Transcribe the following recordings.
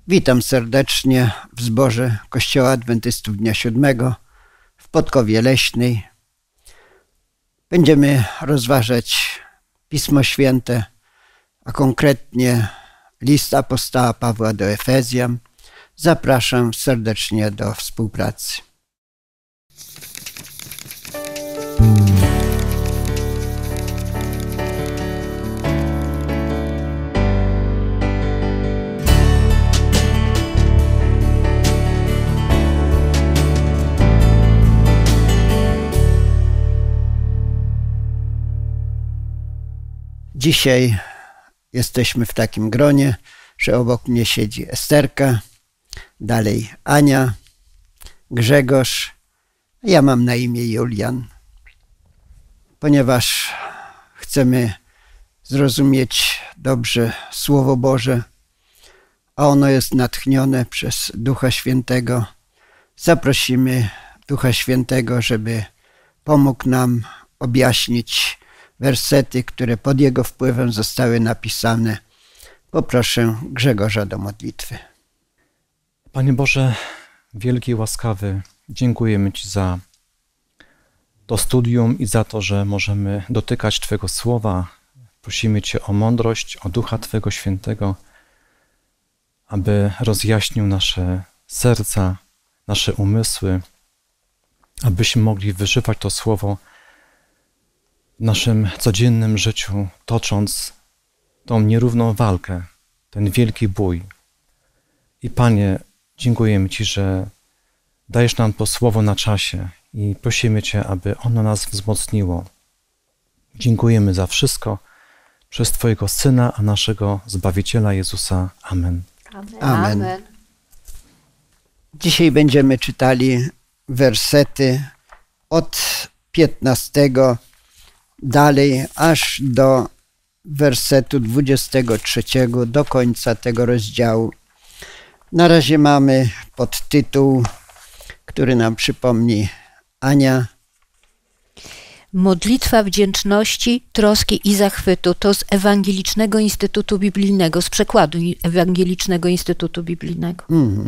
Witam serdecznie w zborze Kościoła Adwentystów Dnia Siódmego w Podkowie Leśnej. Będziemy rozważać Pismo Święte, a konkretnie list apostoła Pawła do Efezjan. Zapraszam serdecznie do współpracy. Dzisiaj jesteśmy w takim gronie, że obok mnie siedzi Esterka, dalej Ania, Grzegorz, a ja mam na imię Julian. Ponieważ chcemy zrozumieć dobrze Słowo Boże, a ono jest natchnione przez Ducha Świętego, zaprosimy Ducha Świętego, żeby pomógł nam objaśnić wersety, które pod jego wpływem zostały napisane. Poproszę Grzegorza do modlitwy. Panie Boże, wielki i łaskawy, dziękujemy Ci za to studium i za to, że możemy dotykać Twojego Słowa. Prosimy Cię o mądrość, o Ducha Twojego Świętego, aby rozjaśnił nasze serca, nasze umysły, abyśmy mogli wyżywać to Słowo w naszym codziennym życiu, tocząc tą nierówną walkę, ten wielki bój. I Panie, dziękujemy Ci, że dajesz nam to Słowo na czasie i prosimy Cię, aby ono nas wzmocniło. Dziękujemy za wszystko przez Twojego Syna, a naszego Zbawiciela Jezusa. Amen. Amen. Dzisiaj będziemy czytali wersety od 15 dalej aż do wersetu 23 do końca tego rozdziału. Na razie mamy podtytuł, który nam przypomni Ania. Modlitwa wdzięczności, troski i zachwytu. To z Ewangelicznego Instytutu Biblijnego, z przekładu Ewangelicznego Instytutu Biblijnego.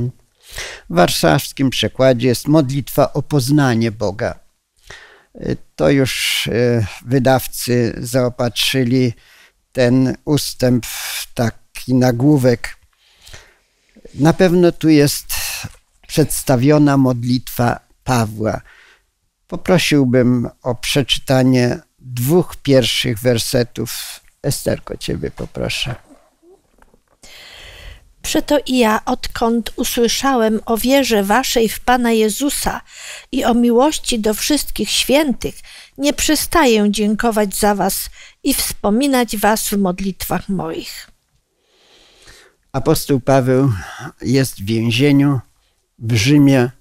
W warszawskim przekładzie jest modlitwa o poznanie Boga. To już wydawcy zaopatrzyli ten ustęp w taki nagłówek. Na pewno tu jest przedstawiona modlitwa Pawła. Poprosiłbym o przeczytanie 2 pierwszych wersetów. Esterko, Ciebie poproszę. Przeto i ja, odkąd usłyszałem o wierze waszej w Pana Jezusa i o miłości do wszystkich świętych, nie przestaję dziękować za was i wspominać was w modlitwach moich. Apostoł Paweł jest w więzieniu w Rzymie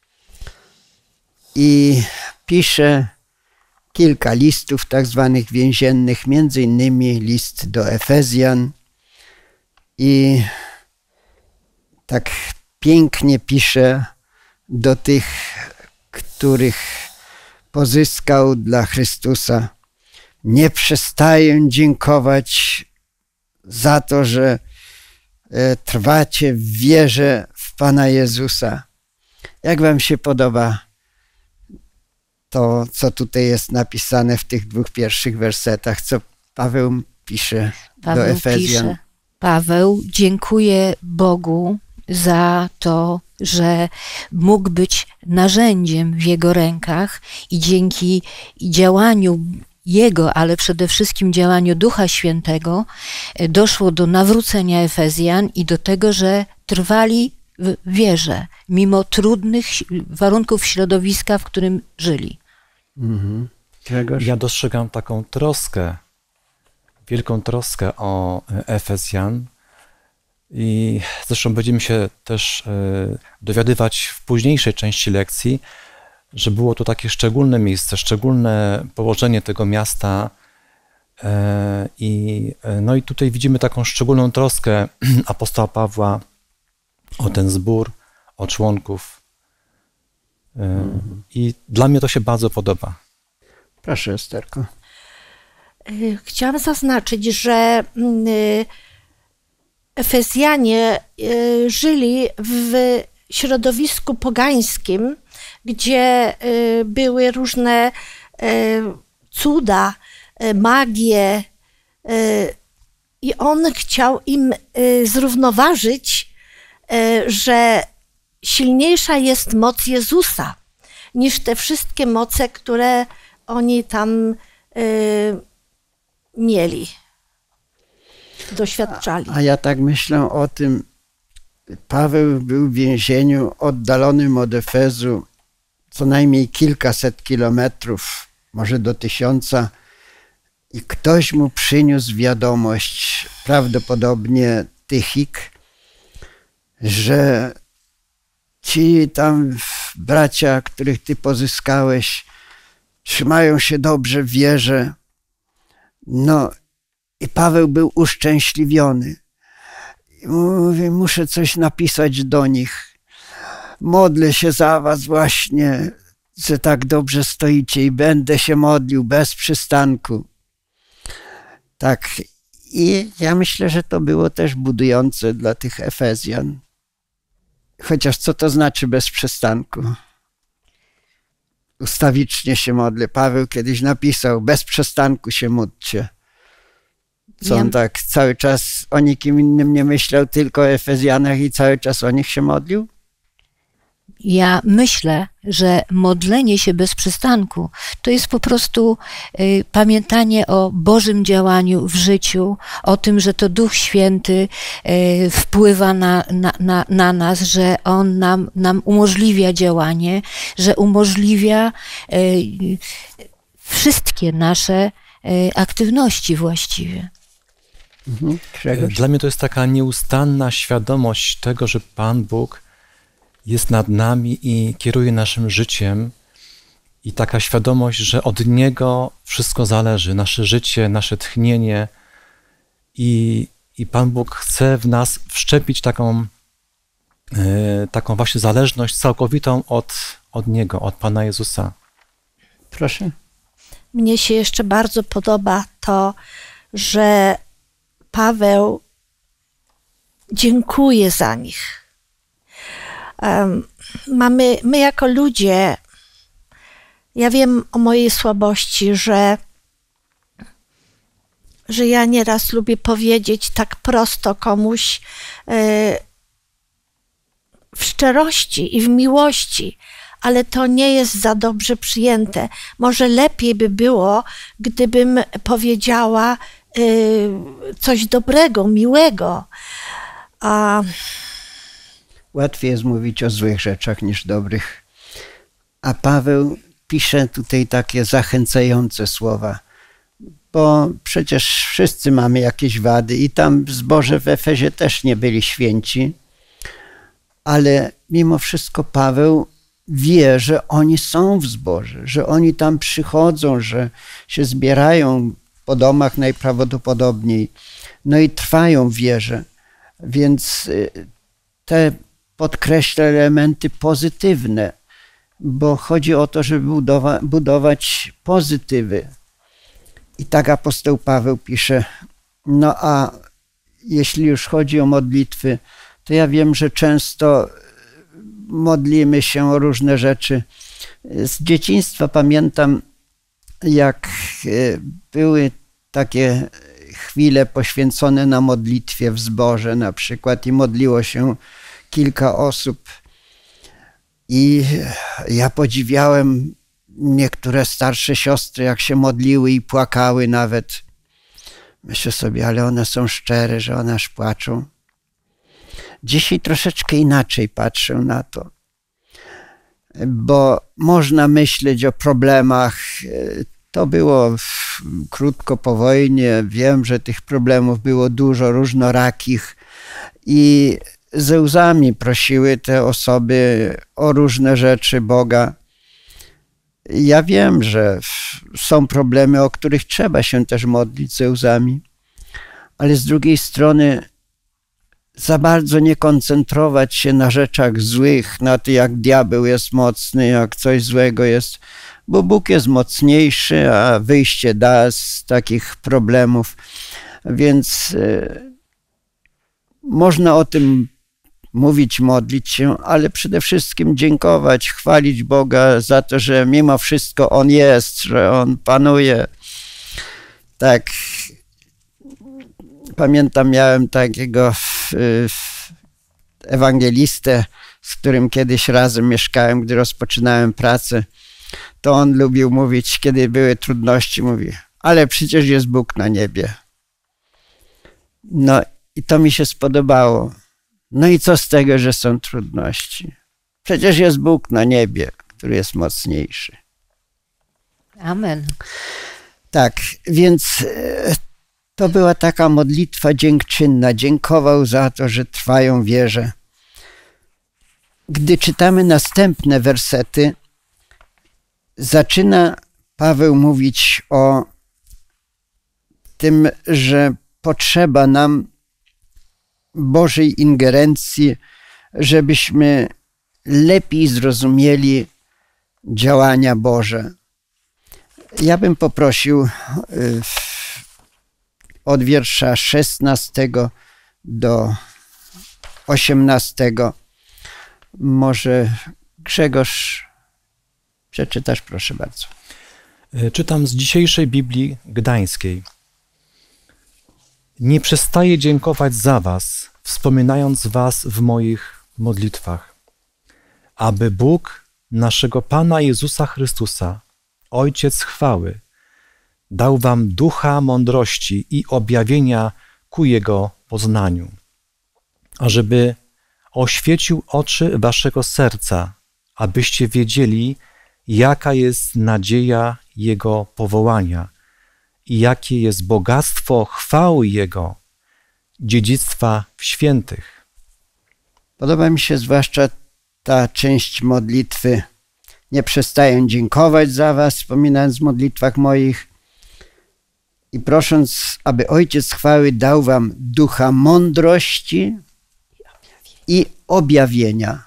i pisze kilka listów tak zwanych więziennych, między innymi list do Efezjan, i tak pięknie pisze do tych, których pozyskał dla Chrystusa. Nie przestaję dziękować za to, że trwacie w wierze w Pana Jezusa. Jak wam się podoba to, co tutaj jest napisane w tych 2 pierwszych wersetach, co Paweł pisze do Efezjan? Paweł dziękuję Bogu za to, że mógł być narzędziem w Jego rękach i dzięki działaniu Jego, ale przede wszystkim działaniu Ducha Świętego doszło do nawrócenia Efezjan i do tego, że trwali w wierze, mimo trudnych warunków środowiska, w którym żyli. Ja dostrzegam taką troskę, wielką troskę o Efezjan i zresztą będziemy się też dowiadywać w późniejszej części lekcji, że było to takie szczególne miejsce, szczególne położenie tego miasta no i tutaj widzimy taką szczególną troskę apostoła Pawła o ten zbór, o członków i dla mnie to się bardzo podoba. Proszę, Esterko. Chciałam zaznaczyć, że Efezjanie żyli w środowisku pogańskim, gdzie były różne cuda, magie, i on chciał im zrównoważyć, że silniejsza jest moc Jezusa niż te wszystkie moce, które oni tam mieli, doświadczali. A ja tak myślę o tym, Paweł był w więzieniu oddalonym od Efezu co najmniej kilkaset kilometrów, może do 1000, i ktoś mu przyniósł wiadomość, prawdopodobnie Tychik, że ci tam bracia, których ty pozyskałeś, trzymają się dobrze w wierze. No i Paweł był uszczęśliwiony. I mówi, muszę coś napisać do nich. Modlę się za was właśnie, że tak dobrze stoicie, i będę się modlił bez przystanku. Tak, i ja myślę, że to było też budujące dla tych Efezjan. Chociaż co to znaczy bez przystanku? Ustawicznie się modlę. Paweł kiedyś napisał, bez przestanku się módlcie. Co on tak cały czas o nikim innym nie myślał, tylko o Efezjanach i cały czas o nich się modlił? Ja myślę, że modlenie się bez przystanku to jest po prostu pamiętanie o Bożym działaniu w życiu, o tym, że to Duch Święty wpływa na nas, że On nam umożliwia działanie, że umożliwia wszystkie nasze aktywności właściwie. Dla mnie to jest taka nieustanna świadomość tego, że Pan Bóg jest nad nami i kieruje naszym życiem, i taka świadomość, że od Niego wszystko zależy, nasze życie, nasze tchnienie, i Pan Bóg chce w nas wszczepić taką właśnie zależność całkowitą od Niego, od Pana Jezusa. Proszę. Mnie się jeszcze bardzo podoba to, że Paweł dziękuję za nich. My jako ludzie, ja wiem o mojej słabości, że ja nieraz lubię powiedzieć tak prosto komuś w szczerości i w miłości, ale to nie jest za dobrze przyjęte. Może lepiej by było, gdybym powiedziała coś dobrego, miłego. Łatwiej jest mówić o złych rzeczach niż dobrych. A Paweł pisze tutaj takie zachęcające słowa, bo przecież wszyscy mamy jakieś wady i tam zboże w Efezie też nie byli święci, ale mimo wszystko Paweł wie, że oni są w zborze, że oni tam przychodzą, że się zbierają po domach najprawdopodobniej, no i trwają w wierze, więc te podkreśla elementy pozytywne, bo chodzi o to, żeby budować pozytywy. I tak apostoł Paweł pisze, no a jeśli już chodzi o modlitwy, to ja wiem, że często modlimy się o różne rzeczy. Z dzieciństwa pamiętam, jak były takie chwile poświęcone na modlitwie w zborze na przykład i modliło się kilka osób. I ja podziwiałem niektóre starsze siostry, jak się modliły i płakały nawet. Myślę sobie, ale one są szczere, że one aż płaczą. Dzisiaj troszeczkę inaczej patrzę na to, bo można myśleć o problemach. To było krótko po wojnie. Wiem, że tych problemów było dużo, różnorakich, i ze łzami prosiły te osoby o różne rzeczy Boga. Ja wiem, że są problemy, o których trzeba się też modlić ze łzami, ale z drugiej strony za bardzo nie koncentrować się na rzeczach złych, na to, jak diabeł jest mocny, jak coś złego jest, bo Bóg jest mocniejszy, a wyjście da z takich problemów. Więc można o tym mówić, modlić się, ale przede wszystkim dziękować, chwalić Boga za to, że mimo wszystko On jest, że On panuje. Tak, pamiętam, miałem takiego ewangelistę, z którym kiedyś razem mieszkałem, gdy rozpoczynałem pracę. To on lubił mówić, kiedy były trudności, mówi, ale przecież jest Bóg na niebie. No i to mi się spodobało. No i co z tego, że są trudności? Przecież jest Bóg na niebie, który jest mocniejszy. Amen. Tak, więc to była taka modlitwa dziękczynna. Dziękował za to, że trwają wierze. Gdy czytamy następne wersety, zaczyna Paweł mówić o tym, że potrzeba nam Bożej ingerencji, żebyśmy lepiej zrozumieli działania Boże. Ja bym poprosił od wiersza 16 do 18. Może Grzegorz przeczytasz, proszę bardzo. Czytam z dzisiejszej Biblii Gdańskiej. Nie przestaję dziękować za was, wspominając was w moich modlitwach, aby Bóg naszego Pana Jezusa Chrystusa, Ojciec chwały, dał wam ducha mądrości i objawienia ku Jego poznaniu, ażeby oświecił oczy waszego serca, abyście wiedzieli, jaka jest nadzieja Jego powołania i jakie jest bogactwo chwały Jego, dziedzictwa w świętych. Podoba mi się zwłaszcza ta część modlitwy. Nie przestaję dziękować za was, wspominając w modlitwach moich i prosząc, aby Ojciec chwały dał wam ducha mądrości i objawienia.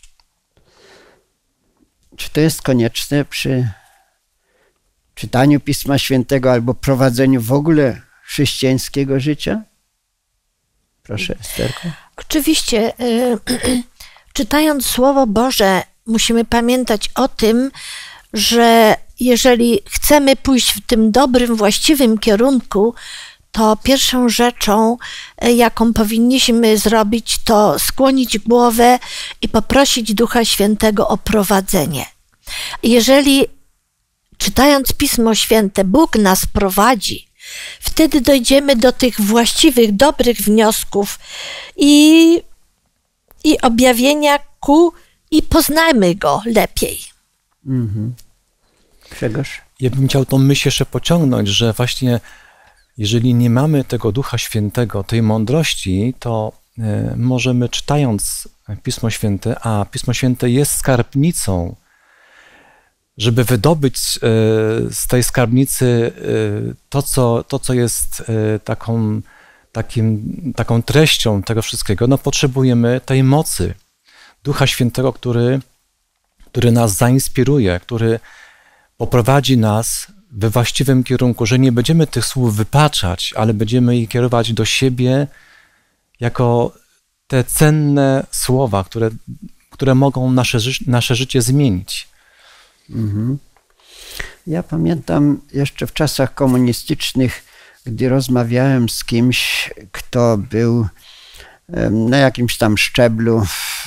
Czy to jest konieczne przy czytaniu Pisma Świętego albo prowadzeniu w ogóle chrześcijańskiego życia? Proszę, Esterko. Oczywiście, czytając Słowo Boże, musimy pamiętać o tym, że jeżeli chcemy pójść w tym dobrym, właściwym kierunku, to pierwszą rzeczą, jaką powinniśmy zrobić, to skłonić głowę i poprosić Ducha Świętego o prowadzenie. Jeżeli czytając Pismo Święte Bóg nas prowadzi, wtedy dojdziemy do tych właściwych, dobrych wniosków i objawienia i poznajmy Go lepiej. Grzegorz? Ja bym chciał tą myśl jeszcze pociągnąć, że właśnie jeżeli nie mamy tego Ducha Świętego, tej mądrości, to możemy czytając Pismo Święte, a Pismo Święte jest skarbnicą, żeby wydobyć z tej skarbnicy to, co jest taką treścią tego wszystkiego, no potrzebujemy tej mocy Ducha Świętego, który nas zainspiruje, który poprowadzi nas we właściwym kierunku, że nie będziemy tych słów wypaczać, ale będziemy je kierować do siebie jako te cenne słowa, które mogą nasze życie zmienić. Ja pamiętam jeszcze w czasach komunistycznych, gdy rozmawiałem z kimś, kto był na jakimś tam szczeblu,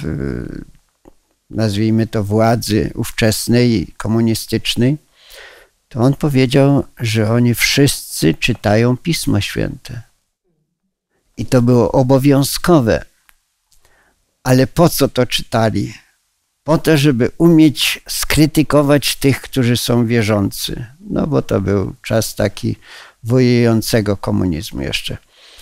nazwijmy to władzy ówczesnej, komunistycznej, to on powiedział, że oni wszyscy czytają Pismo Święte. I to było obowiązkowe. Ale po co to czytali? Po to, żeby umieć skrytykować tych, którzy są wierzący. No bo to był czas taki wojującego komunizmu jeszcze.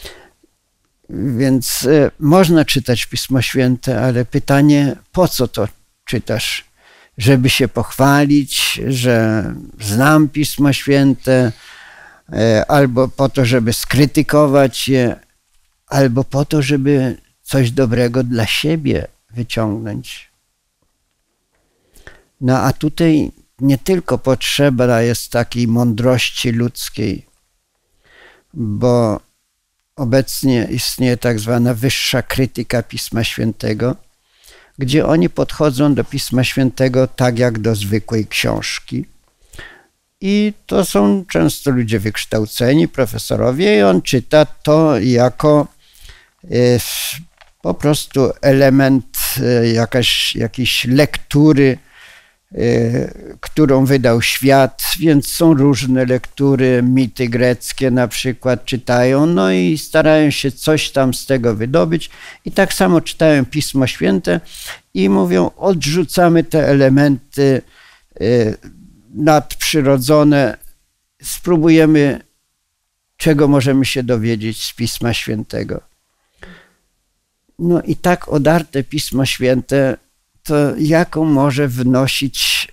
Więc można czytać Pismo Święte, ale pytanie, po co to czytasz? Żeby się pochwalić, że znam Pismo Święte, albo po to, żeby skrytykować je, albo po to, żeby coś dobrego dla siebie wyciągnąć. No a tutaj nie tylko potrzeba jest takiej mądrości ludzkiej, bo obecnie istnieje tak zwana wyższa krytyka Pisma Świętego, gdzie oni podchodzą do Pisma Świętego tak jak do zwykłej książki. I to są często ludzie wykształceni, profesorowie, i on czyta to jako po prostu element jakiejś lektury, którą wydał świat, więc są różne lektury, mity greckie na przykład czytają, no i starają się coś tam z tego wydobyć i tak samo czytają Pismo Święte i mówią, odrzucamy te elementy nadprzyrodzone, spróbujemy, czego możemy się dowiedzieć z Pisma Świętego. No i tak odarte Pismo Święte, to jaką może wnosić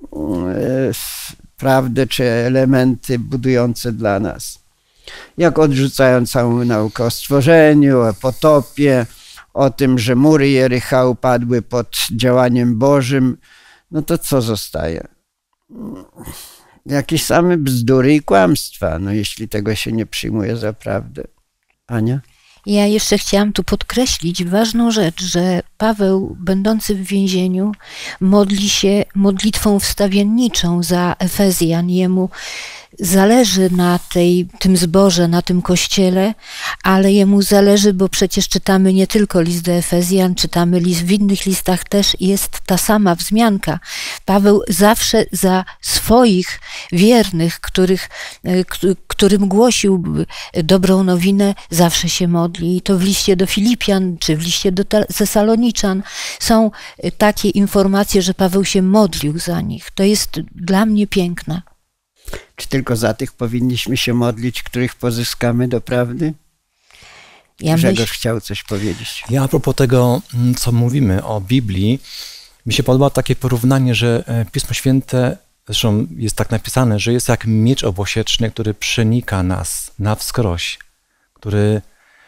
prawdę czy elementy budujące dla nas? Jak odrzucają całą naukę o stworzeniu, o potopie, o tym, że mury Jericha upadły pod działaniem Bożym, no to co zostaje? Jakieś same bzdury i kłamstwa, no jeśli tego się nie przyjmuje za prawdę. Ania? Ja jeszcze chciałam tu podkreślić ważną rzecz, że Paweł, będący w więzieniu, modli się modlitwą wstawienniczą za Efezjan. Jemu zależy na tym zborze, na tym kościele, ale jemu zależy, bo przecież czytamy nie tylko list do Efezjan, czytamy w innych listach też jest ta sama wzmianka. Paweł zawsze za swoich wiernych, którym głosił dobrą nowinę, zawsze się modli. I to w liście do Filipian, czy w liście do Tesaloniczan są takie informacje, że Paweł się modlił za nich. To jest dla mnie piękne. Czy tylko za tych powinniśmy się modlić, których pozyskamy do prawdy? Grzegorz chciał coś powiedzieć. Ja a propos tego, co mówimy o Biblii, mi się podoba takie porównanie, że Pismo Święte, zresztą jest tak napisane, że jest jak miecz obosieczny, który przenika nas na wskroś, który,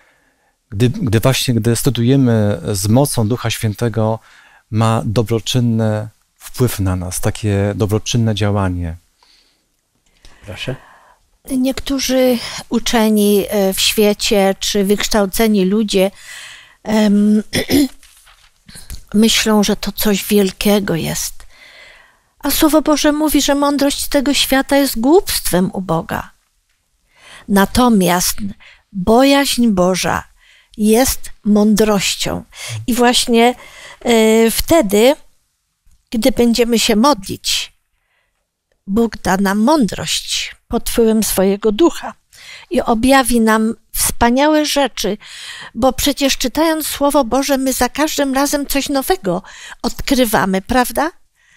gdy studujemy z mocą Ducha Świętego, ma dobroczynny wpływ na nas, takie dobroczynne działanie. Proszę. Niektórzy uczeni w świecie, czy wykształceni ludzie myślą, że to coś wielkiego jest. A Słowo Boże mówi, że mądrość tego świata jest głupstwem u Boga. Natomiast bojaźń Boża jest mądrością. I właśnie wtedy, gdy będziemy się modlić, Bóg da nam mądrość pod wpływem swojego ducha i objawi nam wspaniałe rzeczy, bo przecież czytając Słowo Boże, my za każdym razem coś nowego odkrywamy, prawda?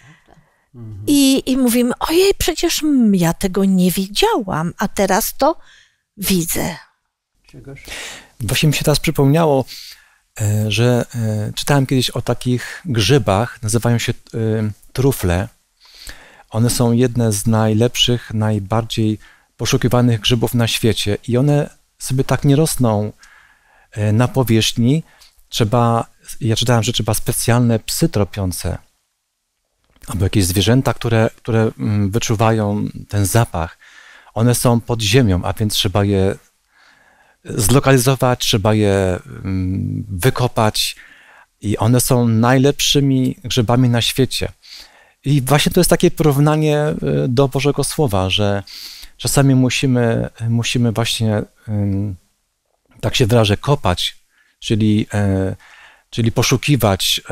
I mówimy, ojej, przecież ja tego nie widziałam, a teraz to widzę. Właśnie mi się teraz przypomniało, że czytałem kiedyś o takich grzybach, nazywają się trufle. One są jedne z najlepszych, najbardziej poszukiwanych grzybów na świecie i one sobie tak nie rosną na powierzchni. Ja czytałem, że trzeba specjalne psy tropiące albo jakieś zwierzęta, które wyczuwają ten zapach. One są pod ziemią, a więc trzeba je zlokalizować, trzeba je wykopać i one są najlepszymi grzybami na świecie. I właśnie to jest takie porównanie do Bożego Słowa, że czasami musimy właśnie, tak się wyrażę, kopać, czyli poszukiwać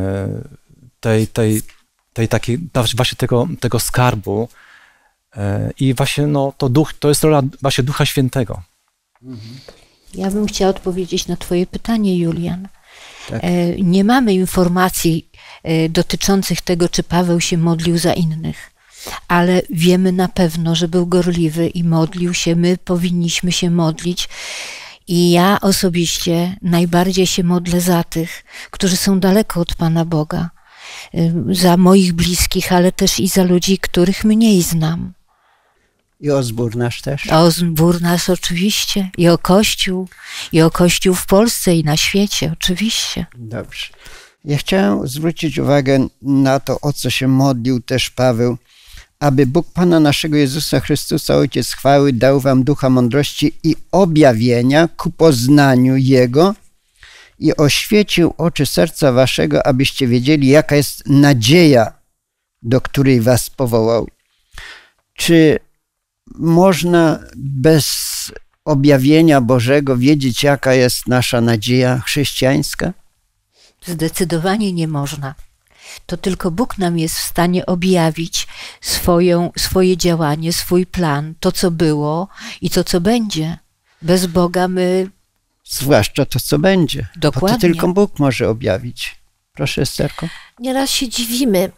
właśnie tego skarbu. I właśnie to jest rola właśnie Ducha Świętego. Ja bym chciała odpowiedzieć na twoje pytanie, Julian. Tak. Nie mamy informacji dotyczących tego, czy Paweł się modlił za innych, ale wiemy na pewno, że był gorliwy i modlił się. My powinniśmy się modlić i ja osobiście najbardziej się modlę za tych, którzy są daleko od Pana Boga, za moich bliskich, ale też i za ludzi, których mniej znam. I o zbór nasz też? O zbór nasz oczywiście, i o Kościół w Polsce i na świecie, oczywiście. Dobrze. Ja chciałem zwrócić uwagę na to, o co się modlił też Paweł, aby Bóg Pana naszego Jezusa Chrystusa, Ojciec chwały, dał wam ducha mądrości i objawienia ku poznaniu Jego i oświecił oczy serca waszego, abyście wiedzieli, jaka jest nadzieja, do której was powołał. Czy można bez objawienia Bożego wiedzieć, jaka jest nasza nadzieja chrześcijańska? Zdecydowanie nie można. To tylko Bóg nam jest w stanie objawić swoje działanie, swój plan, to co było i to co będzie. Bez Boga my... Zwłaszcza to, co będzie. Dokładnie. Bo to tylko Bóg może objawić. Proszę, Esterko. Nieraz się dziwimy,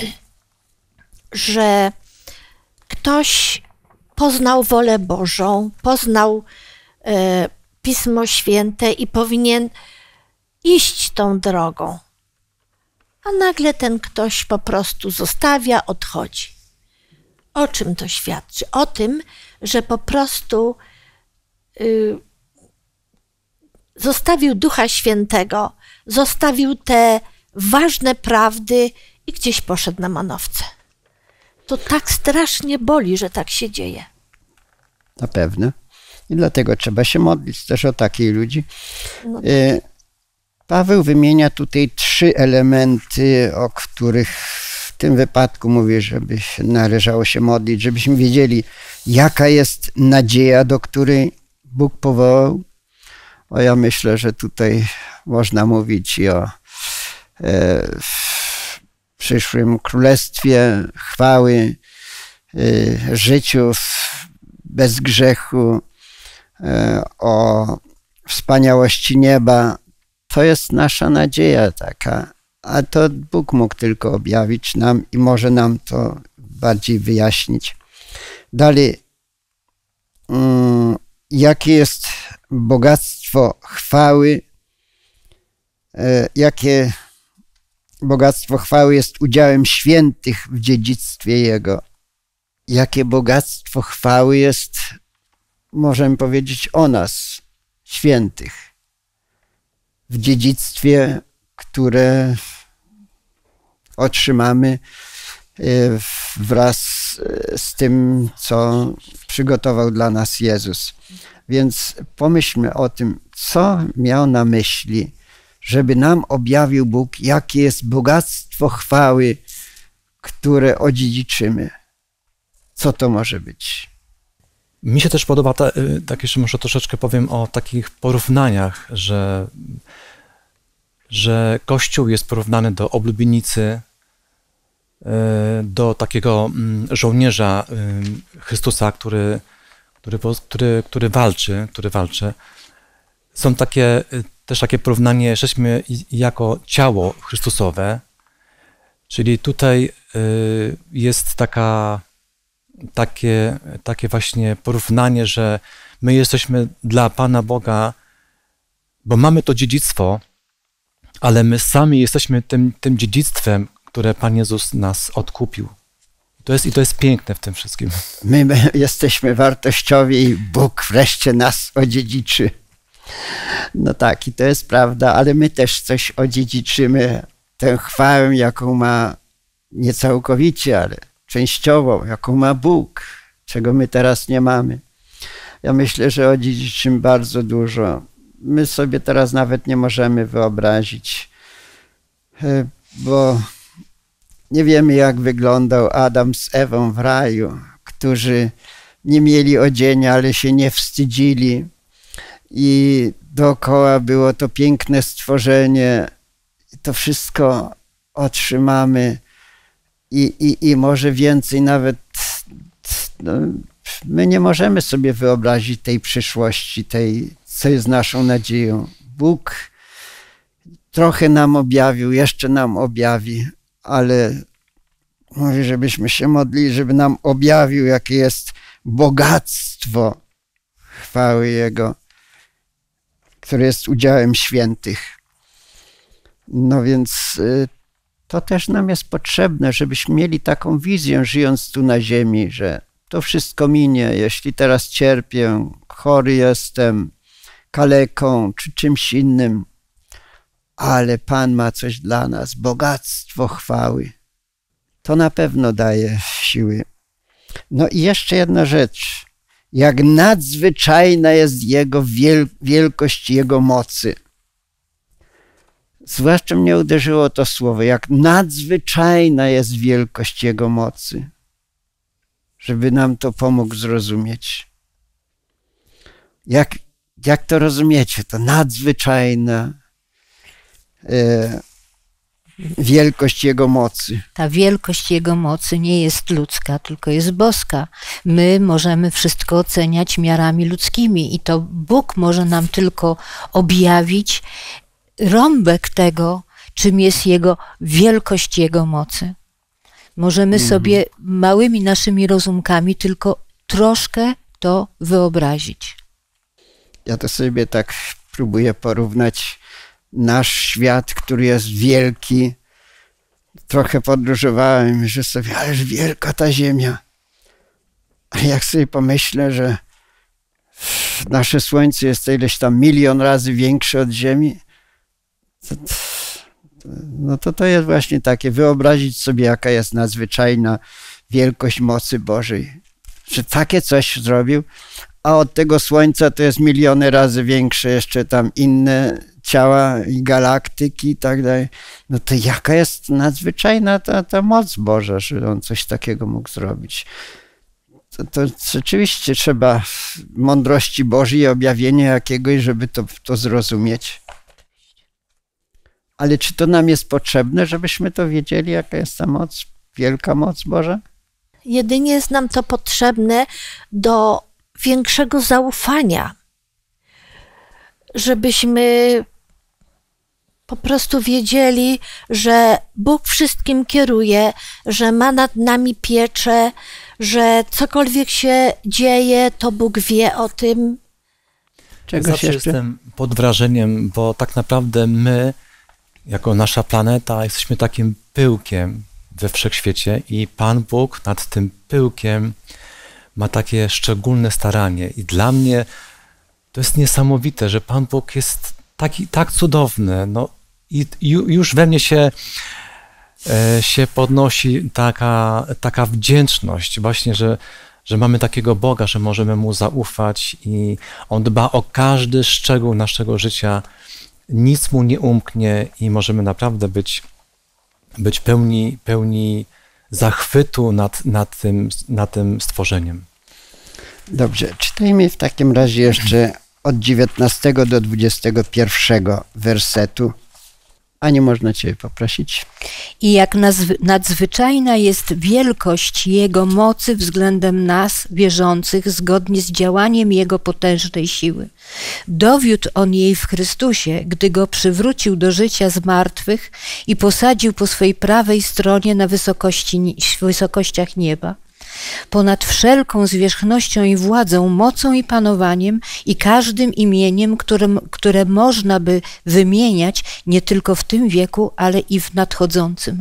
że ktoś poznał wolę Bożą, poznał Pismo Święte i powinien iść tą drogą. A nagle ten ktoś po prostu zostawia, odchodzi. O czym to świadczy? O tym, że po prostu zostawił Ducha Świętego, zostawił te ważne prawdy i gdzieś poszedł na manowce. To tak strasznie boli, że tak się dzieje. Na pewno. I dlatego trzeba się modlić też o takich ludzi. No. Paweł wymienia tutaj 3 elementy, o których w tym wypadku mówię, żeby należało się modlić, żebyśmy wiedzieli, jaka jest nadzieja, do której Bóg powołał. Ja myślę, że tutaj można mówić i o przyszłym królestwie chwały, życiu bez grzechu, o wspaniałości nieba. To jest nasza nadzieja taka, a to Bóg mógł tylko objawić nam i może nam to bardziej wyjaśnić. Dalej, jakie jest bogactwo chwały, jakie bogactwo chwały jest udziałem świętych w dziedzictwie Jego. Jakie bogactwo chwały jest, możemy powiedzieć, o nas, świętych, w dziedzictwie, które otrzymamy wraz z tym, co przygotował dla nas Jezus. Więc pomyślmy o tym, co miał na myśli, żeby nam objawił Bóg, jakie jest bogactwo chwały, które odziedziczymy. Co to może być? Mi się też podoba, tak jeszcze może troszeczkę powiem o takich porównaniach, że Kościół jest porównany do oblubienicy, do takiego żołnierza Chrystusa, który walczy. Są też takie porównanie, jesteśmy jako ciało Chrystusowe, czyli tutaj jest takie właśnie porównanie, że my jesteśmy dla Pana Boga, bo mamy to dziedzictwo, ale my sami jesteśmy tym dziedzictwem, które Pan Jezus nas odkupił. I to jest piękne w tym wszystkim. My jesteśmy wartościowi i Bóg wreszcie nas odziedziczy. No tak, i to jest prawda, ale my też coś odziedziczymy, tę chwałę, jaką ma nie całkowicie, ale częściowo, jaką ma Bóg, czego my teraz nie mamy. Ja myślę, że odziedziczymy bardzo dużo. My sobie teraz nawet nie możemy wyobrazić, bo nie wiemy, jak wyglądał Adam z Ewą w raju, którzy nie mieli odzienia, ale się nie wstydzili. I dookoła było to piękne stworzenie. To wszystko otrzymamy i może więcej nawet. No, my nie możemy sobie wyobrazić tej przyszłości, tej, co jest naszą nadzieją. Bóg trochę nam objawił, jeszcze nam objawi, ale mówię, żebyśmy się modlili, żeby nam objawił, jakie jest bogactwo chwały Jego, które jest udziałem świętych. No więc to też nam jest potrzebne, żebyśmy mieli taką wizję, żyjąc tu na ziemi, że to wszystko minie. Jeśli teraz cierpię, chory jestem, kaleką czy czymś innym, ale Pan ma coś dla nas, bogactwo chwały. To na pewno daje siły. No i jeszcze jedna rzecz. Jak nadzwyczajna jest Jego wielkość Jego mocy. Zwłaszcza mnie uderzyło to słowo, jak nadzwyczajna jest wielkość Jego mocy. Żeby nam to pomógł zrozumieć. Jak to rozumiecie? To nadzwyczajna wielkość Jego mocy. Ta wielkość Jego mocy nie jest ludzka, tylko jest boska. My możemy wszystko oceniać miarami ludzkimi i to Bóg może nam tylko objawić rąbek tego, czym jest wielkość Jego mocy. Możemy sobie małymi naszymi rozumkami tylko troszkę to wyobrazić. Ja to sobie tak próbuję porównać nasz świat, który jest wielki. Trochę podróżowałem i myślę sobie, ależ wielka ta ziemia. A jak sobie pomyślę, że nasze Słońce jest ileś tam 1 000 000 razy większe od Ziemi, to jest właśnie takie, wyobrazić sobie, jaka jest nadzwyczajna wielkość mocy Bożej. Że takie coś zrobił, a od tego Słońca to jest 1 000 000 razy większe, jeszcze tam inne ciała i galaktyki i tak dalej. No to jaka jest nadzwyczajna ta moc Boża, że On coś takiego mógł zrobić. To rzeczywiście trzeba mądrości Bożej i objawienia jakiegoś, żeby to zrozumieć. Ale czy to nam jest potrzebne, żebyśmy to wiedzieli, jaka jest ta moc, wielka moc Boża? Jedynie jest nam to potrzebne do większego zaufania, żebyśmy po prostu wiedzieli, że Bóg wszystkim kieruje, że ma nad nami pieczę, że cokolwiek się dzieje, to Bóg wie o tym. Zawsze jestem pod wrażeniem, bo tak naprawdę my, jako nasza planeta, jesteśmy takim pyłkiem we wszechświecie i Pan Bóg nad tym pyłkiem ma takie szczególne staranie. I dla mnie to jest niesamowite, że Pan Bóg jest tak cudowny. No, i już we mnie się podnosi taka wdzięczność właśnie, że mamy takiego Boga, że możemy Mu zaufać i On dba o każdy szczegół naszego życia. Nic Mu nie umknie i możemy naprawdę być pełni zachwytu nad tym stworzeniem. Dobrze, czytajmy w takim razie jeszcze od 19 do 21 wersetu. Aniu, można Ciebie poprosić? I jak nadzwyczajna jest wielkość Jego mocy względem nas, wierzących, zgodnie z działaniem Jego potężnej siły. Dowiódł On jej w Chrystusie, gdy Go przywrócił do życia z martwych i posadził po swej prawej stronie na wysokościach nieba. Ponad wszelką zwierzchnością i władzą, mocą i panowaniem i każdym imieniem, które można by wymieniać nie tylko w tym wieku, ale i w nadchodzącym.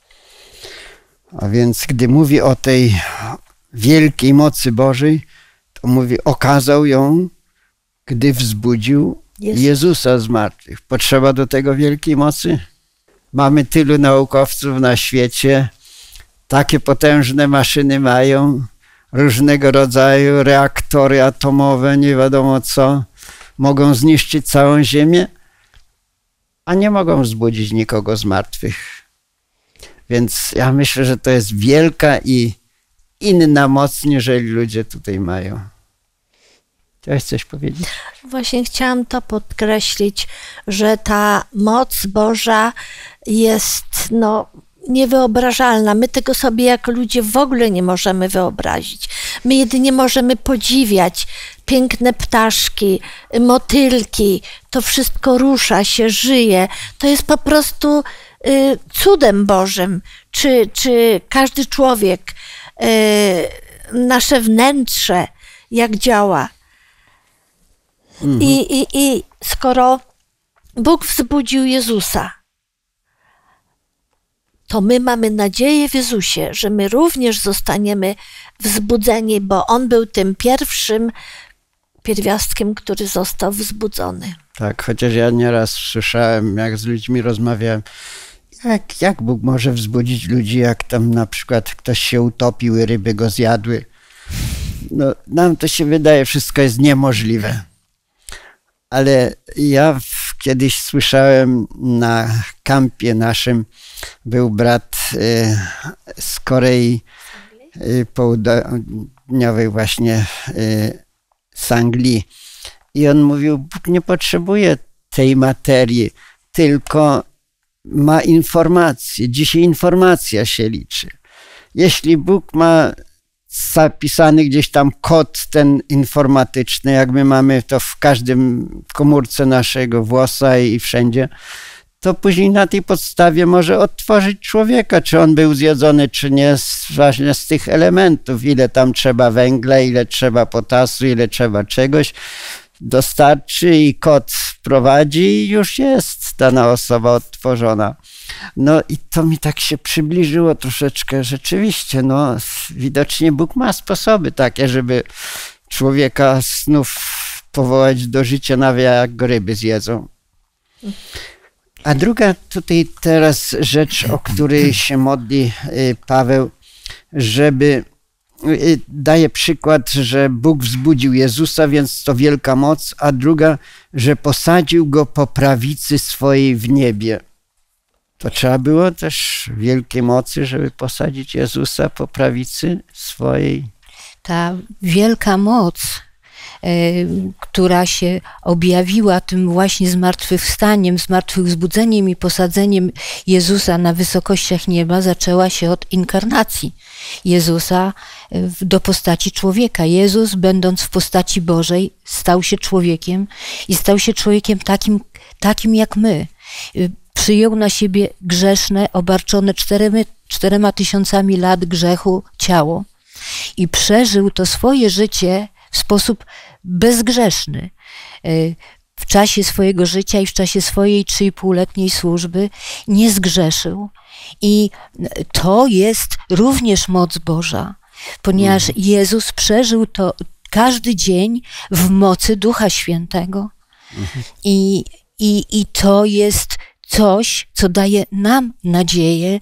A więc gdy mówi o tej wielkiej mocy Bożej, to mówi, okazał ją, gdy wzbudził Jezusa z martwych. Potrzeba do tego wielkiej mocy? Mamy tylu naukowców na świecie, takie potężne maszyny mają, różnego rodzaju reaktory atomowe, nie wiadomo co, mogą zniszczyć całą Ziemię, a nie mogą wzbudzić nikogo z martwych. Więc ja myślę, że to jest wielka i inna moc, niżeli ludzie tutaj mają. Chciałeś coś powiedzieć? Właśnie chciałam to podkreślić, że ta moc Boża jest niewyobrażalna. My tego sobie jako ludzie w ogóle nie możemy wyobrazić. My jedynie możemy podziwiać piękne ptaszki, motylki. To wszystko rusza się, żyje. To jest po prostu cudem Bożym. Czy każdy człowiek, nasze wnętrze, jak działa. I skoro Bóg wzbudził Jezusa, to my mamy nadzieję w Jezusie, że my również zostaniemy wzbudzeni, bo On był tym pierwszym pierwiastkiem, który został wzbudzony. Tak, chociaż ja nieraz słyszałem, jak z ludźmi rozmawiałem, jak Bóg może wzbudzić ludzi, jak tam na przykład ktoś się utopił i ryby go zjadły. No, nam to się wydaje, wszystko jest niemożliwe. Ale ja kiedyś słyszałem na kampie naszym, był brat z Korei Południowej właśnie, z Anglii. I on mówił, Bóg nie potrzebuje tej materii, tylko ma informacje. Dzisiaj informacja się liczy. Jeśli Bóg ma zapisany gdzieś tam kod ten informatyczny, jak my mamy to w każdym komórce naszego włosa i wszędzie, to później na tej podstawie może odtworzyć człowieka, czy on był zjedzony, czy nie, właśnie z tych elementów, ile tam trzeba węgla, ile trzeba potasu, ile trzeba czegoś, dostarczy i kod wprowadzi i już jest dana osoba odtworzona. No i to mi tak się przybliżyło troszeczkę, rzeczywiście, no widocznie Bóg ma sposoby takie, żeby człowieka znów powołać do życia, nawet jak go ryby zjedzą. A druga tutaj teraz rzecz, o której się modli Paweł, żeby daje przykład, że Bóg wzbudził Jezusa, więc to wielka moc, a druga, że posadził go po prawicy swojej w niebie. To trzeba było też wielkiej mocy, żeby posadzić Jezusa po prawicy swojej. Ta wielka moc, która się objawiła tym właśnie zmartwychwstaniem, zmartwychwzbudzeniem i posadzeniem Jezusa na wysokościach nieba, zaczęła się od inkarnacji Jezusa do postaci człowieka. Jezus, będąc w postaci Bożej, stał się człowiekiem i stał się człowiekiem takim jak my. Przyjął na siebie grzeszne, obarczone 4000 lat grzechu ciało i przeżył to swoje życie w sposób bezgrzeszny. W czasie swojego życia i w czasie swojej 3,5-letniej służby nie zgrzeszył. I to jest również moc Boża, ponieważ Jezus przeżył to każdy dzień w mocy Ducha Świętego. I to jest coś, co daje nam nadzieję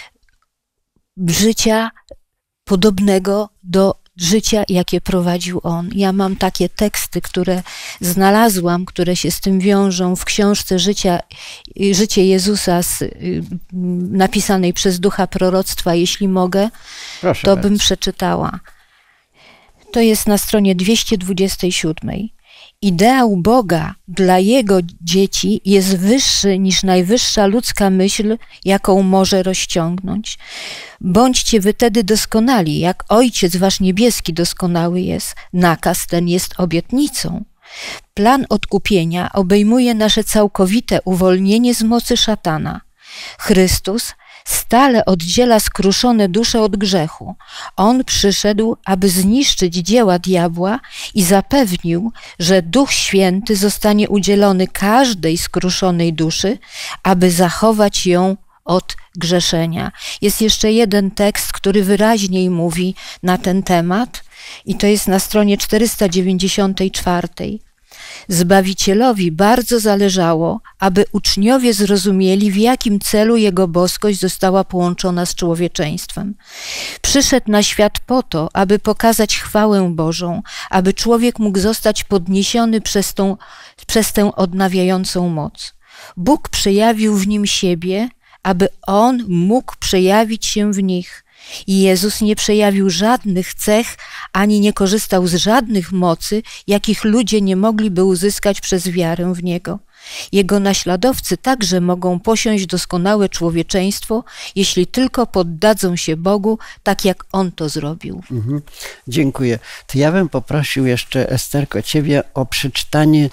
życia podobnego do życia, jakie prowadził On. Ja mam takie teksty, które znalazłam, które się z tym wiążą w książce Życie Jezusa napisanej przez Ducha Proroctwa. Jeśli mogę, proszę to bardzo. bym przeczytała. To jest na stronie 227. Ideał Boga dla Jego dzieci jest wyższy niż najwyższa ludzka myśl, jaką może rozciągnąć. Bądźcie wy tedy doskonali, jak Ojciec wasz niebieski doskonały jest. Nakaz ten jest obietnicą. Plan odkupienia obejmuje nasze całkowite uwolnienie z mocy szatana. Chrystus stale oddziela skruszone dusze od grzechu. On przyszedł, aby zniszczyć dzieła diabła i zapewnił, że Duch Święty zostanie udzielony każdej skruszonej duszy, aby zachować ją od grzeszenia. Jest jeszcze jeden tekst, który wyraźniej mówi na ten temat i to jest na stronie 494. Zbawicielowi bardzo zależało, aby uczniowie zrozumieli, w jakim celu Jego boskość została połączona z człowieczeństwem. Przyszedł na świat po to, aby pokazać chwałę Bożą, aby człowiek mógł zostać podniesiony przez tę odnawiającą moc. Bóg przejawił w nim siebie, aby On mógł przejawić się w nich. I Jezus nie przejawił żadnych cech, ani nie korzystał z żadnych mocy, jakich ludzie nie mogliby uzyskać przez wiarę w Niego. Jego naśladowcy także mogą posiąść doskonałe człowieczeństwo, jeśli tylko poddadzą się Bogu, tak jak On to zrobił. Dziękuję. To ja bym poprosił jeszcze, Esterko, ciebie o przeczytanie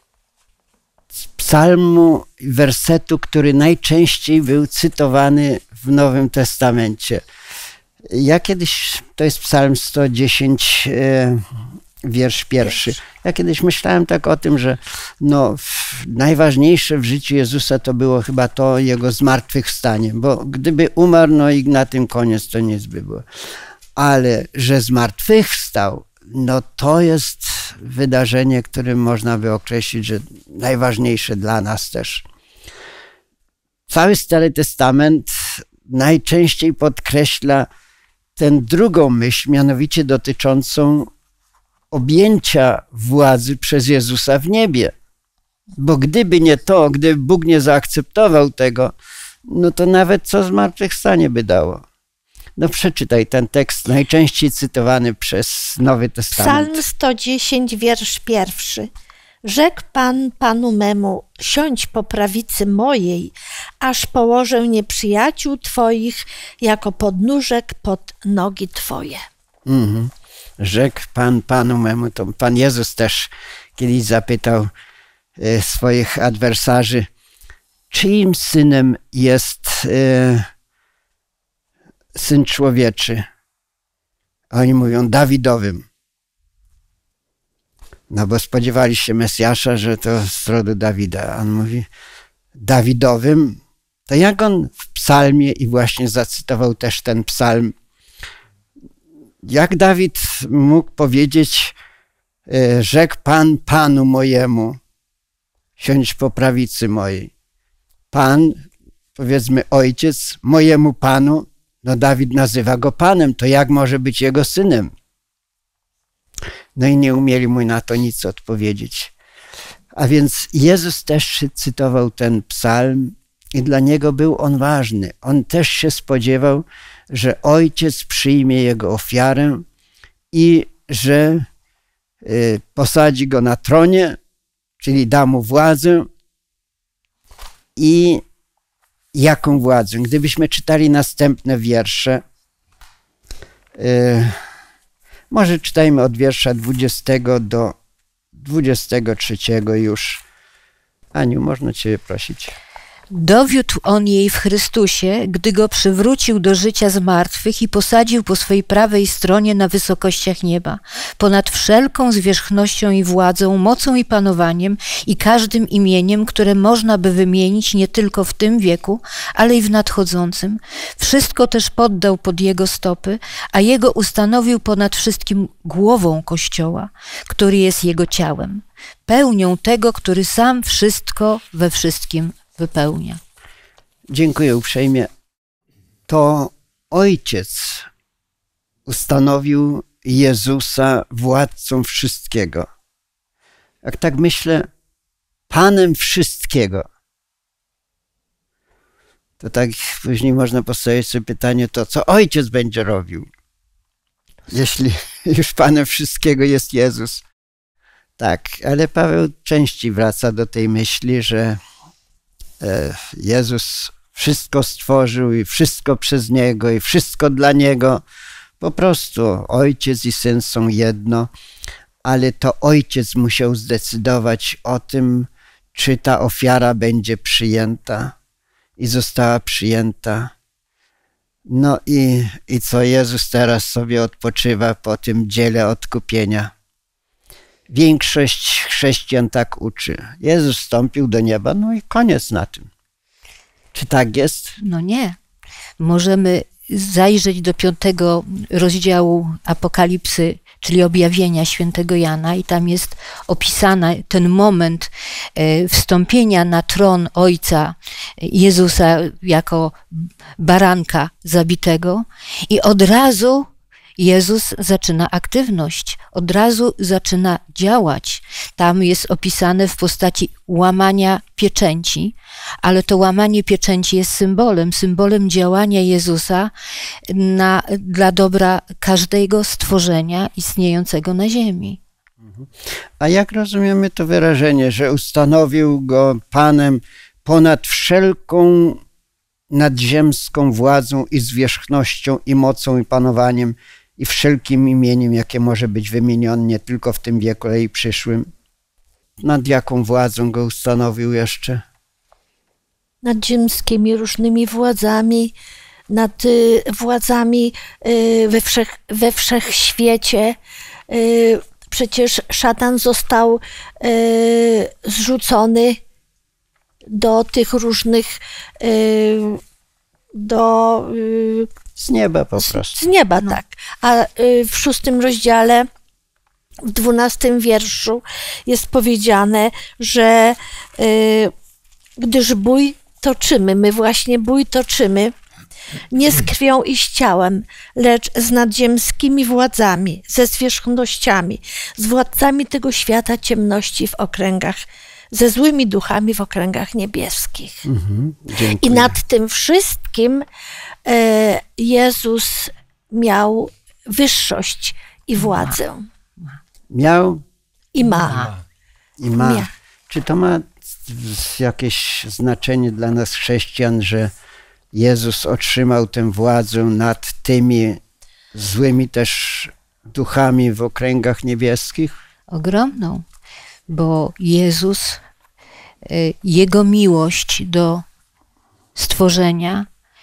psalmu, wersetu, który najczęściej był cytowany w Nowym Testamencie. Ja kiedyś, to jest psalm 110, wiersz 1. Ja kiedyś myślałem tak o tym, że no, najważniejsze w życiu Jezusa to było chyba to Jego zmartwychwstanie, bo gdyby umarł, no i na tym koniec, to nic by było. Ale że zmartwychwstał, no to jest wydarzenie, którym można by określić, że najważniejsze dla nas też. Cały Stary Testament najczęściej podkreśla tę drugą myśl, mianowicie dotyczącą objęcia władzy przez Jezusa w niebie. Bo gdyby nie to, gdyby Bóg nie zaakceptował tego, no to nawet co zmartwychwstanie by dało. No przeczytaj ten tekst, najczęściej cytowany przez Nowy Testament. Psalm 110, wiersz 1. Rzekł Pan Panu memu, siądź po prawicy mojej, aż położę nieprzyjaciół Twoich jako podnóżek pod nogi Twoje. Rzekł Pan Panu memu, to Pan Jezus też kiedyś zapytał swoich adwersarzy, czyim synem jest Syn Człowieczy? A oni mówią, Dawidowym. No bo spodziewali się Mesjasza, że to z rodu Dawida. A on mówi, Dawidowym? To jak on w psalmie, i właśnie zacytował też ten psalm, jak Dawid mógł powiedzieć, rzekł Pan Panu mojemu, siądź po prawicy mojej. Pan, powiedzmy ojciec, mojemu Panu, no Dawid nazywa go Panem, to jak może być jego synem? No i nie umieli mu na to nic odpowiedzieć. A więc Jezus też cytował ten psalm i dla niego był on ważny. On też się spodziewał, że ojciec przyjmie jego ofiarę i że posadzi go na tronie, czyli da mu władzę. I jaką władzę? Gdybyśmy czytali następne wiersze, może czytajmy od wiersza 20 do 23 już. Aniu, można Cię prosić. Dowiódł on jej w Chrystusie, gdy go przywrócił do życia z martwych i posadził po swej prawej stronie na wysokościach nieba, ponad wszelką zwierzchnością i władzą, mocą i panowaniem i każdym imieniem, które można by wymienić nie tylko w tym wieku, ale i w nadchodzącym. Wszystko też poddał pod jego stopy, a jego ustanowił ponad wszystkim głową Kościoła, który jest jego ciałem, pełnią tego, który sam wszystko we wszystkim wypełnia. Dziękuję uprzejmie. To Ojciec ustanowił Jezusa władcą wszystkiego. Jak tak myślę, Panem wszystkiego. To tak później można postawić sobie pytanie, to co Ojciec będzie robił, jeśli już Panem wszystkiego jest Jezus. Tak, ale Paweł częściej wraca do tej myśli, że Jezus wszystko stworzył i wszystko przez Niego i wszystko dla Niego. Po prostu Ojciec i Syn są jedno, ale to Ojciec musiał zdecydować o tym, czy ta ofiara będzie przyjęta i została przyjęta. No i co Jezus teraz sobie odpoczywa po tym dziele odkupienia. Większość chrześcijan tak uczy. Jezus wstąpił do nieba, no i koniec na tym. Czy tak jest? No nie. Możemy zajrzeć do 5 rozdziału Apokalipsy, czyli objawienia świętego Jana, i tam jest opisany ten moment wstąpienia na tron Ojca Jezusa jako baranka zabitego, i od razu Jezus zaczyna aktywność, od razu zaczyna działać. Tam jest opisane w postaci łamania pieczęci, ale to łamanie pieczęci jest symbolem działania Jezusa dla dobra każdego stworzenia istniejącego na ziemi. A jak rozumiemy to wyrażenie, że ustanowił go Panem ponad wszelką nadziemską władzą i zwierzchnością i mocą i panowaniem i wszelkim imieniem, jakie może być wymienione nie tylko w tym wieku, ale i przyszłym? Nad jaką władzą go ustanowił jeszcze? Nad ziemskimi różnymi władzami, nad władzami we wszechświecie. Przecież szatan został zrzucony do tych różnych, z nieba po prostu. Z nieba, no. Tak. A w 6 rozdziale, w 12 wierszu jest powiedziane, że gdyż bój toczymy, my właśnie bój toczymy nie z krwią i z ciałem, lecz z nadziemskimi władzami, ze zwierzchnościami, z władcami tego świata ciemności w okręgach, ze złymi duchami w okręgach niebieskich. Dziękuję. I nad tym wszystkim Jezus miał wyższość i władzę. Miał I ma. i ma. Mia. Czy to ma jakieś znaczenie dla nas chrześcijan, że Jezus otrzymał tę władzę nad tymi złymi też duchami w okręgach niebieskich? Ogromną, bo Jezus, Jego miłość do stworzenia,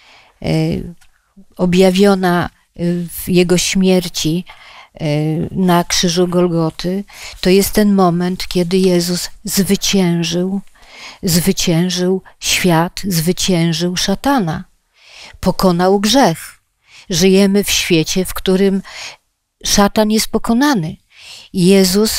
objawiona w Jego śmierci na krzyżu Golgoty, to jest ten moment, kiedy Jezus zwyciężył świat, zwyciężył szatana, pokonał grzech. Żyjemy w świecie, w którym szatan jest pokonany. Jezus,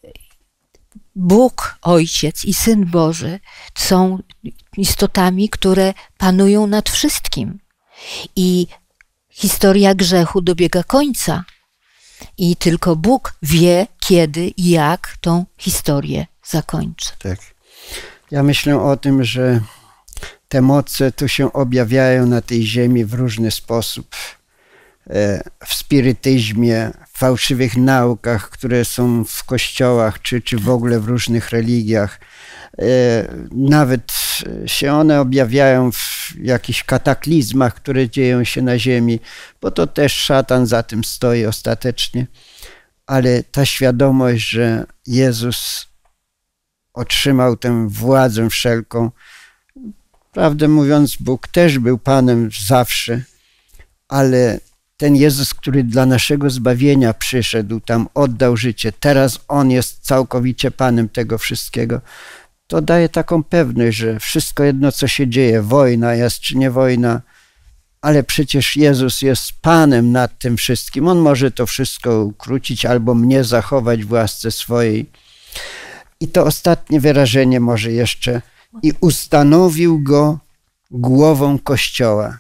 Bóg Ojciec i Syn Boży są istotami, które panują nad wszystkim. I historia grzechu dobiega końca. I tylko Bóg wie, kiedy i jak tą historię zakończy. Tak. Ja myślę o tym, że te moce tu się objawiają na tej ziemi w różny sposób. W spirytyzmie, w fałszywych naukach, które są w kościołach, czy w ogóle w różnych religiach. Nawet się one objawiają w jakichś kataklizmach, które dzieją się na ziemi, bo to też szatan za tym stoi ostatecznie. Ale ta świadomość, że Jezus otrzymał tę władzę wszelką, prawdę mówiąc, Bóg też był Panem zawsze, ale ten Jezus, który dla naszego zbawienia przyszedł, tam oddał życie, teraz On jest całkowicie Panem tego wszystkiego, to daje taką pewność, że wszystko jedno, co się dzieje, wojna jest czy nie wojna, ale przecież Jezus jest Panem nad tym wszystkim. On może to wszystko ukrócić albo mnie zachować w łasce swojej. I to ostatnie wyrażenie może jeszcze. I ustanowił go głową Kościoła.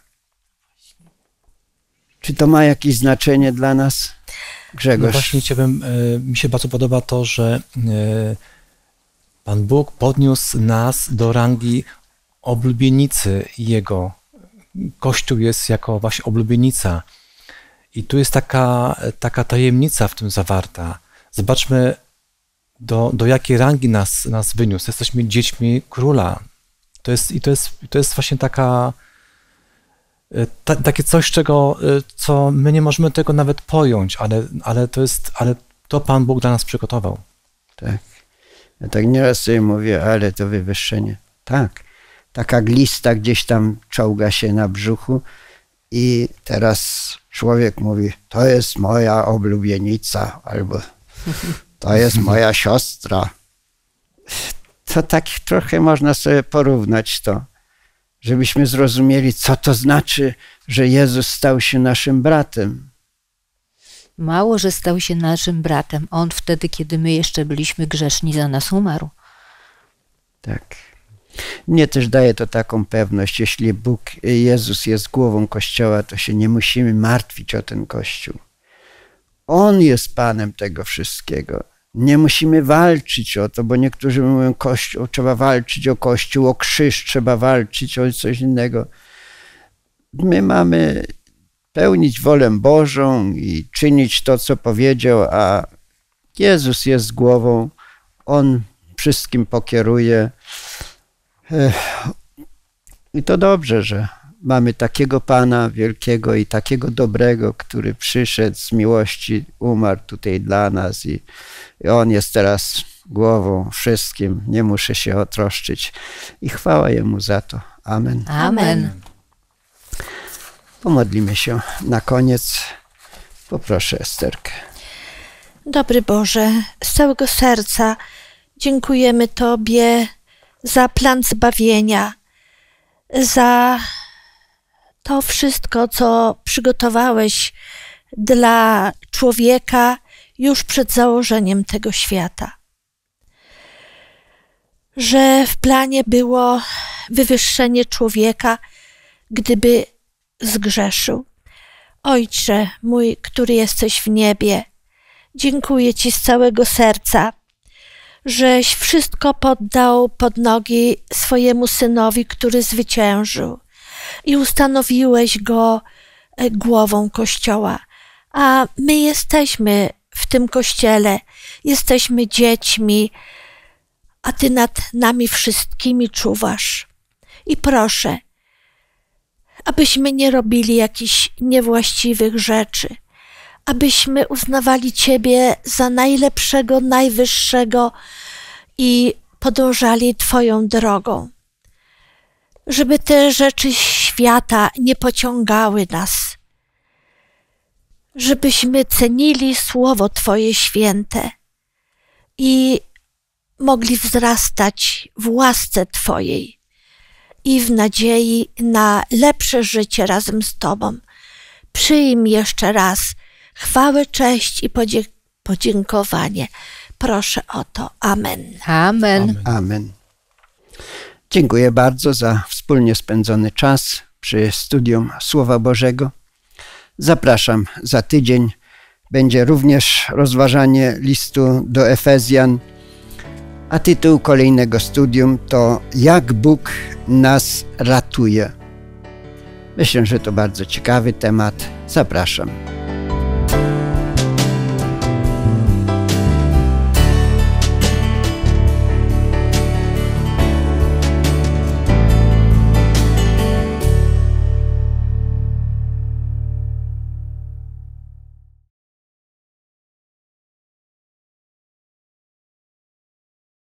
Czy to ma jakieś znaczenie dla nas, Grzegorz? No właśnie mi się bardzo podoba to, że Pan Bóg podniósł nas do rangi oblubienicy Jego. Kościół jest jako właśnie oblubienica. I tu jest taka tajemnica w tym zawarta. Zobaczmy, do jakiej rangi nas wyniósł. Jesteśmy dziećmi Króla. To jest właśnie takie coś, co my nie możemy tego nawet pojąć, ale to Pan Bóg dla nas przygotował. Tak. Ja tak nieraz sobie mówię, ale to wywyższenie. Tak. Taka glista gdzieś tam czołga się na brzuchu i teraz człowiek mówi, to jest moja oblubienica, albo to jest moja siostra. To tak trochę można sobie porównać to, żebyśmy zrozumieli, co to znaczy, że Jezus stał się naszym bratem. Mało, że stał się naszym bratem. On wtedy, kiedy my jeszcze byliśmy grzeszni, za nas umarł. Tak. Mnie też daje to taką pewność, jeśli Jezus jest głową Kościoła, to się nie musimy martwić o ten Kościół. On jest Panem tego wszystkiego. Nie musimy walczyć o to, bo niektórzy mówią, Kościół, trzeba walczyć o Kościół, o krzyż, trzeba walczyć o coś innego. My mamy pełnić wolę Bożą i czynić to, co powiedział, a Jezus jest głową, On wszystkim pokieruje. I to dobrze, że mamy takiego Pana wielkiego i takiego dobrego, który przyszedł z miłości, umarł tutaj dla nas i On jest teraz głową wszystkim. Nie muszę się o troszczyć. I chwała Jemu za to. Amen. Amen. Pomodlimy się na koniec. Poproszę Esterkę. Dobry Boże, z całego serca dziękujemy Tobie za plan zbawienia, za to wszystko, co przygotowałeś dla człowieka już przed założeniem tego świata. Że w planie było wywyższenie człowieka, gdyby zgrzeszył. Ojcze mój, który jesteś w niebie, dziękuję Ci z całego serca, żeś wszystko poddał pod nogi swojemu Synowi, który zwyciężył i ustanowiłeś Go głową Kościoła. A my jesteśmy w tym Kościele, jesteśmy dziećmi, a Ty nad nami wszystkimi czuwasz. I proszę, abyśmy nie robili jakichś niewłaściwych rzeczy, abyśmy uznawali Ciebie za najlepszego, najwyższego i podążali Twoją drogą. Żeby te rzeczy świata nie pociągały nas. Żebyśmy cenili Słowo Twoje święte i mogli wzrastać w łasce Twojej i w nadziei na lepsze życie razem z Tobą. Przyjmij jeszcze raz chwałę, cześć i podziękowanie. Proszę o to. Amen. Amen. Amen. Dziękuję bardzo za wspólnie spędzony czas przy studium Słowa Bożego. Zapraszam za tydzień. Będzie również rozważanie listu do Efezjan, a tytuł kolejnego studium to Jak Bóg nas ratuje. Myślę, że to bardzo ciekawy temat. Zapraszam.